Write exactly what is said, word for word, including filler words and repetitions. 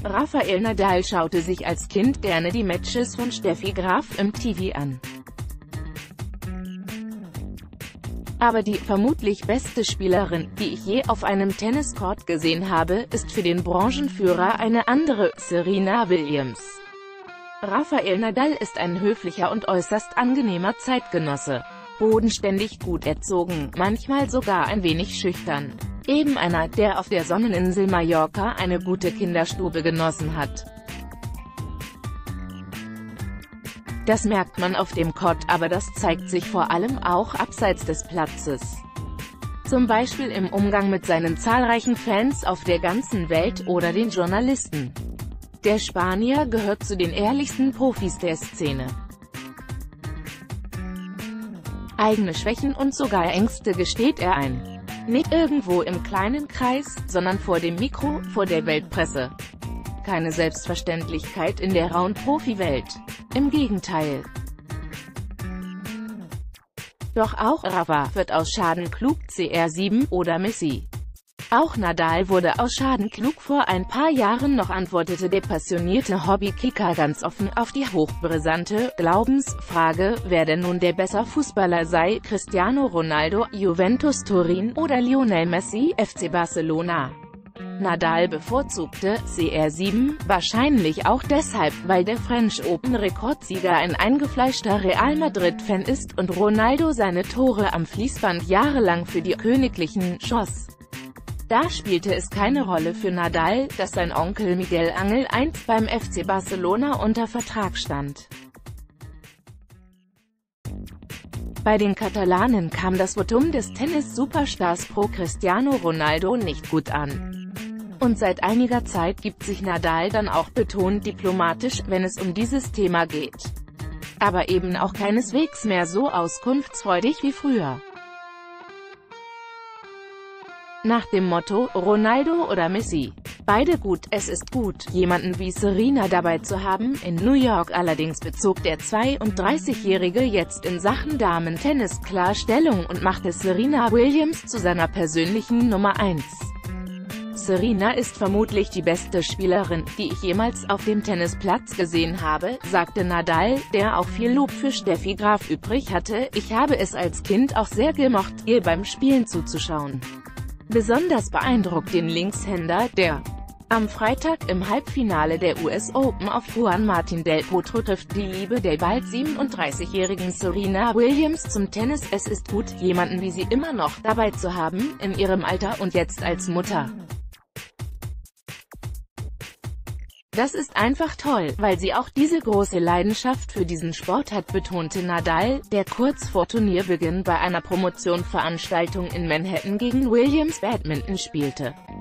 Rafael Nadal schaute sich als Kind gerne die Matches von Steffi Graf im T V an. Aber die vermutlich beste Spielerin, die ich je auf einem Tenniscourt gesehen habe, ist für den Branchenführer eine andere, Serena Williams. Rafael Nadal ist ein höflicher und äußerst angenehmer Zeitgenosse. Bodenständig, gut erzogen, manchmal sogar ein wenig schüchtern. Eben einer, der auf der Sonneninsel Mallorca eine gute Kinderstube genossen hat. Das merkt man auf dem Court, aber das zeigt sich vor allem auch abseits des Platzes. Zum Beispiel im Umgang mit seinen zahlreichen Fans auf der ganzen Welt oder den Journalisten. Der Spanier gehört zu den ehrlichsten Profis der Szene. Eigene Schwächen und sogar Ängste gesteht er ein. Nicht irgendwo im kleinen Kreis, sondern vor dem Mikro, vor der Weltpresse. Keine Selbstverständlichkeit in der rauen Profiwelt. Im Gegenteil. Doch auch Rafa wird aus Schaden klug, C R sieben oder Messi. Auch Nadal wurde aus Schaden klug. Vor ein paar Jahren noch antwortete der passionierte Hobbykicker ganz offen auf die hochbrisante Glaubensfrage, wer denn nun der bessere Fußballer sei, Cristiano Ronaldo, Juventus Turin oder Lionel Messi, F C Barcelona. Nadal bevorzugte C R sieben, wahrscheinlich auch deshalb, weil der French Open-Rekordsieger ein eingefleischter Real Madrid-Fan ist und Ronaldo seine Tore am Fließband jahrelang für die Königlichen schoss. Da spielte es keine Rolle für Nadal, dass sein Onkel Miguel Angel einst beim F C Barcelona unter Vertrag stand. Bei den Katalanen kam das Votum des Tennis-Superstars pro Cristiano Ronaldo nicht gut an. Und seit einiger Zeit gibt sich Nadal dann auch betont diplomatisch, wenn es um dieses Thema geht. Aber eben auch keineswegs mehr so auskunftsfreudig wie früher. Nach dem Motto, Ronaldo oder Messi. Beide gut, es ist gut, jemanden wie Serena dabei zu haben. In New York allerdings bezog der zweiunddreißigjährige jetzt in Sachen Damen-Tennis klar Stellung und machte Serena Williams zu seiner persönlichen Nummer eins. Serena ist vermutlich die beste Spielerin, die ich jemals auf dem Tennisplatz gesehen habe, sagte Nadal, der auch viel Lob für Steffi Graf übrig hatte. Ich habe es als Kind auch sehr gemocht, ihr beim Spielen zuzuschauen. Besonders beeindruckt den Linkshänder, der am Freitag im Halbfinale der U S Open auf Juan Martín del Potro trifft. Die Liebe der bald siebenunddreißigjährigen Serena Williams zum Tennis. Es ist gut, jemanden wie sie immer noch dabei zu haben, in ihrem Alter und jetzt als Mutter. Das ist einfach toll, weil sie auch diese große Leidenschaft für diesen Sport hat, betonte Nadal, der kurz vor Turnierbeginn bei einer Promotion-Veranstaltung in Manhattan gegen Williams Badminton spielte.